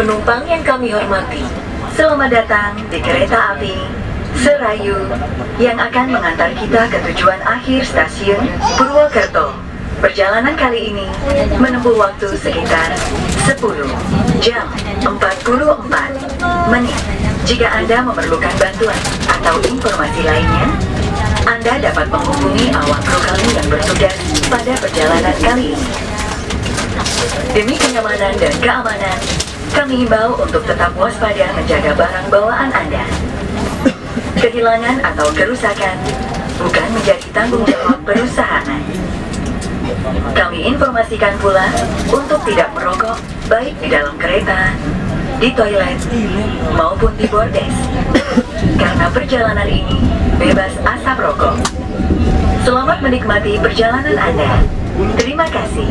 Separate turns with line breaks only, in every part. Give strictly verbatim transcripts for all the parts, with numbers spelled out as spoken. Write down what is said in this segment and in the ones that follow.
Penumpang yang kami hormati, selamat datang di kereta api Serayu yang akan mengantar kita ke tujuan akhir stasiun Purwokerto. Perjalanan kali ini menempuh waktu sekitar sepuluh jam empat puluh empat menit. Jika Anda memerlukan bantuan atau informasi lainnya, Anda dapat menghubungi awak kru kami yang bertugas pada perjalanan kali ini. Demi kenyamanan dan keamanan, kami himbau untuk tetap waspada menjaga barang bawaan Anda. Kehilangan atau kerusakan bukan menjadi tanggung jawab perusahaan. Kami informasikan pula untuk tidak merokok baik di dalam kereta, di toilet, maupun di bordes, karena perjalanan ini bebas asap rokok. Selamat menikmati perjalanan Anda. Terima kasih.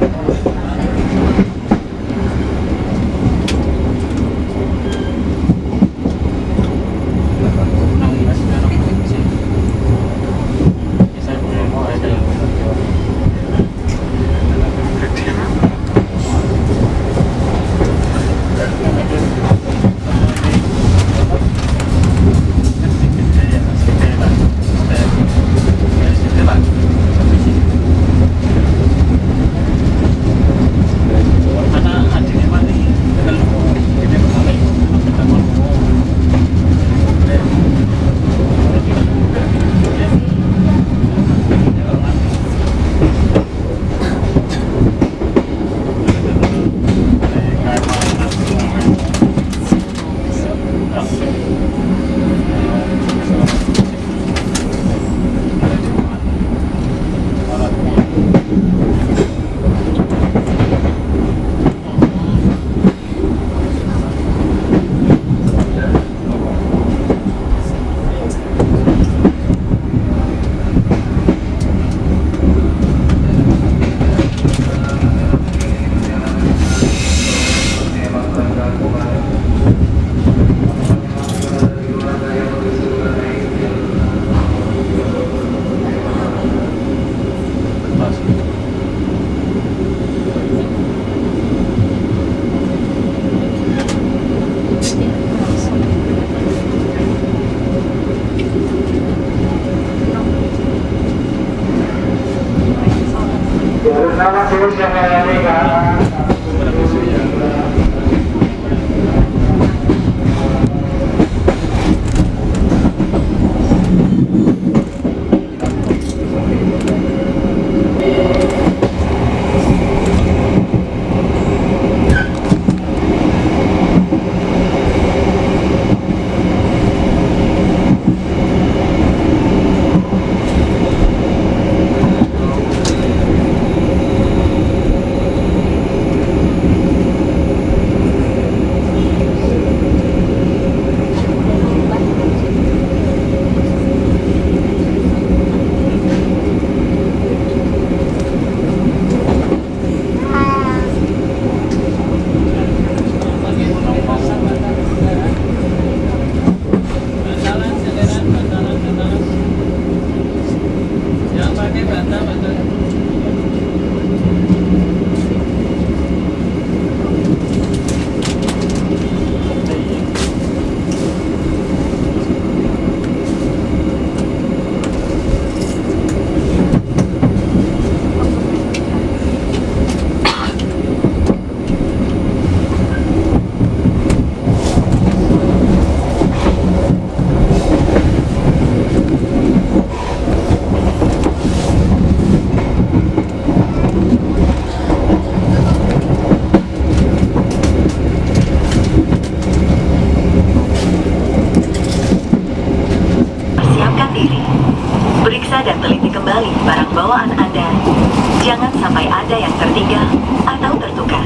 dan teliti kembali barang bawaan Anda. Jangan sampai ada yang tertinggal atau tertukar.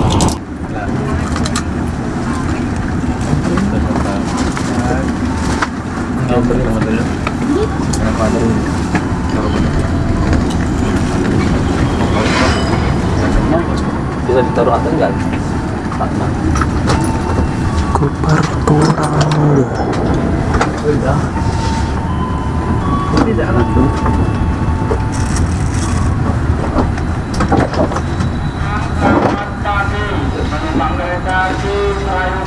Bisa ditaruh atau enggak?
Keperturan.
Udah. Tidak anak tuh.
Menumpang kereta api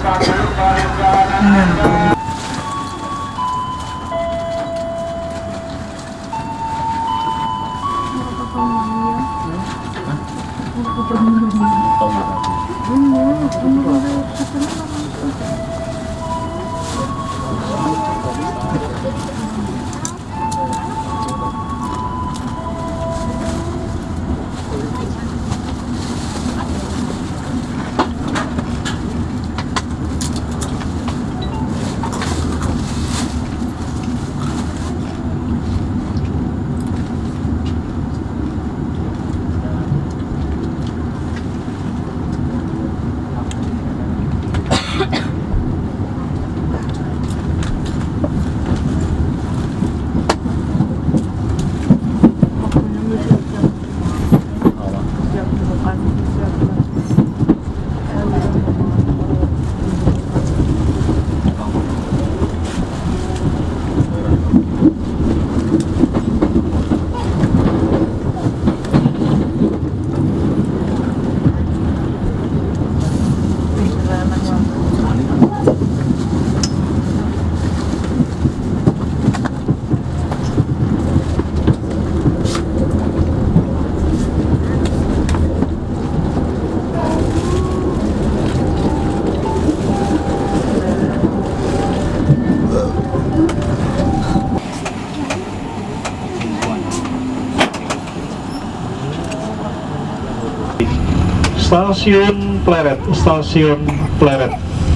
Stasiun Pleret, Stasiun Pleret.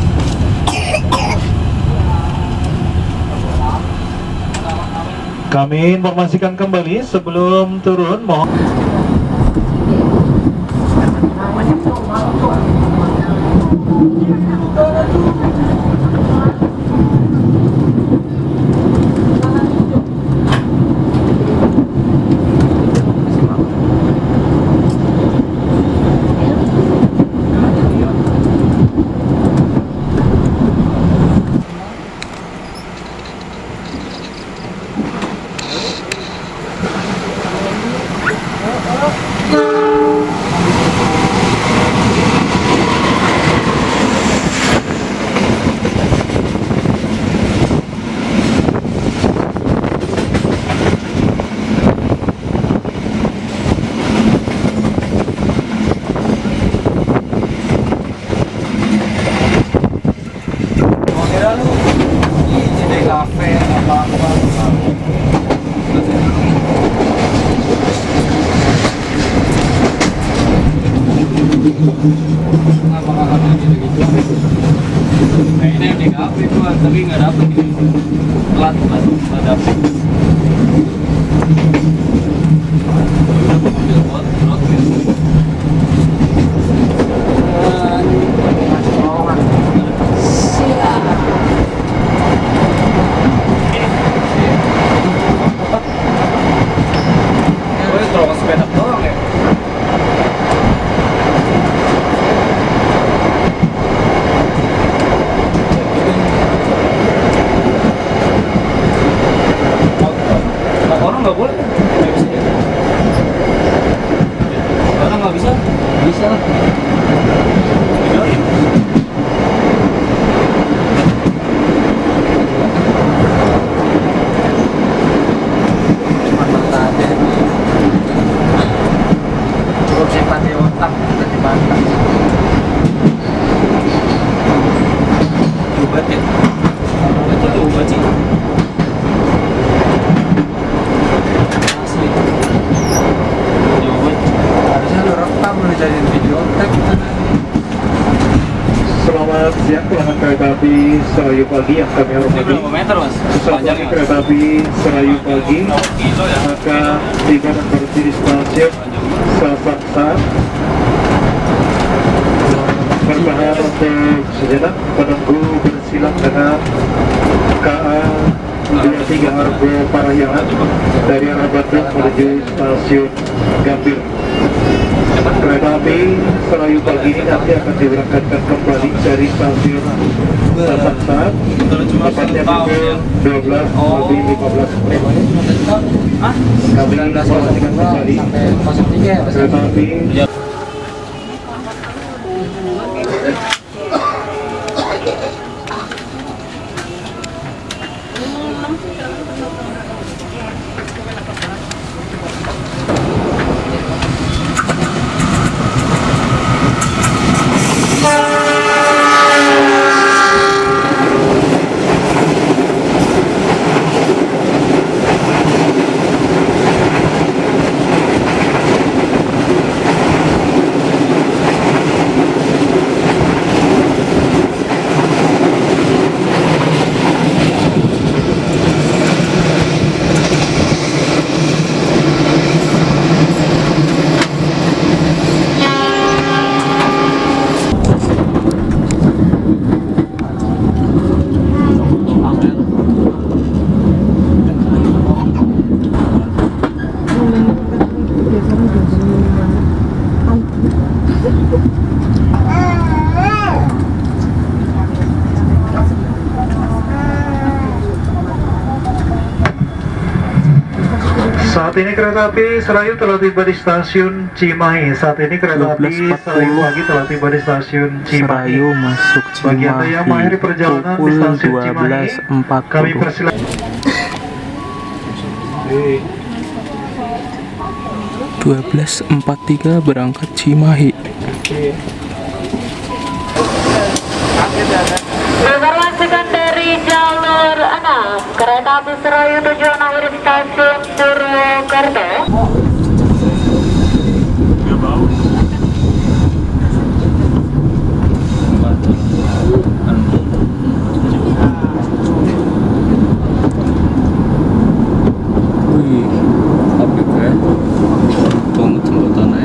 Kami informasikan kembali sebelum turun, mohon.
Kayaknya di kafe gua, tapi nggak dapet ini. Telat, telat, nggak dapet. Ambil pot, pot. Gue terus sepeda doang ya. Orang nggak boleh, nggak bisa ya? Orang nggak bisa? Bisa lah. Cuma mata aja. Cukup simpati otak dan dibantah. Obat ya? Itu tuh obat sih. Harusnya lu rekam, lu jadiin video tag.
Selamat siang pelanggan kereta api Serayu Pagi yang kami hormati.
Berapa meter mas?
Sesaat lagi kereta api Serayu Pagi akan tiba dan berhenti di stasiun Sasaksa. Bertahan untuk sejenak menunggu bersilang dengan K A dua tiga Argo Parahyangan dari arah Bandung menuju stasiun Gambir. Kereta api Serayu Pagi ini nanti akan diberangkatkan kembali dari stasiun Sasaksa tepatnya pukul dua belas lebih lima belas menit. Kami informasikan kembali kereta api Saat ini kereta api Serayu telah tiba di stasiun Cimahi. Saat ini kereta api Serayu pagi telah tiba di stasiun Cimahi.
Serayu masuk
Bagi Anda yang mengakhiri perjalanan di
pukul
stasiun
dua
Cimahi,
belas empat
kami
puluh.
persilakan.
dua belas empat puluh tiga berangkat Cimahi.
Informasikan dari jalur enam, kereta api Serayu tujuan akhir stasiun Purwokerto.
Wih, apa ya? Banget jembatannya.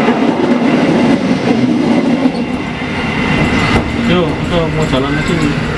Yuk, kita mau jalan aja.